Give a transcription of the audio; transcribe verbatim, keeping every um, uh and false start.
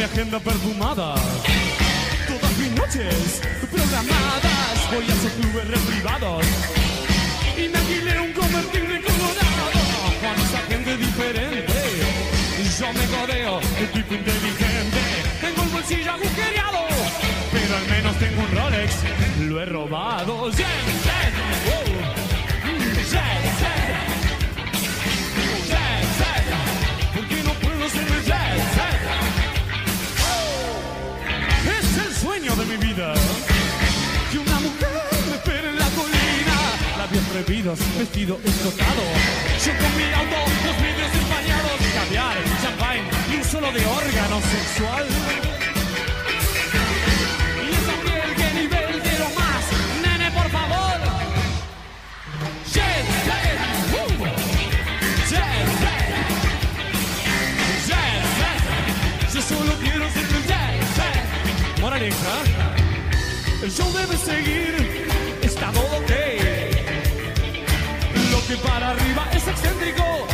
agenda perfumada. Todas mis noches programadas. Voy a esos clubes privados y me alquilé un convertible colorado. Con esa gente diferente yo me codeo, el tipo inteligente. Tengo el bolsillo agujereado, pero al menos tengo un Rolex, lo he robado. Jet set, wow. Jet set, jet set. ¿Por qué no puedo ser el jet set? Es el sueño de mi vida, que una mujer me espere en la colina. Labios prohibidos, vestido escotado. Yo con mi auto, los vidrios empañados, caviar, champagne y un solo de órgano sexual. Y esa piel, qué nivel, quiero más, nene, por favor. Jet set, uh. Jet set, jet set. Yo solo quiero ser tu jet set. Moraleja, el show debe seguir, está todo ok. Lo que para arriba es excéntrico,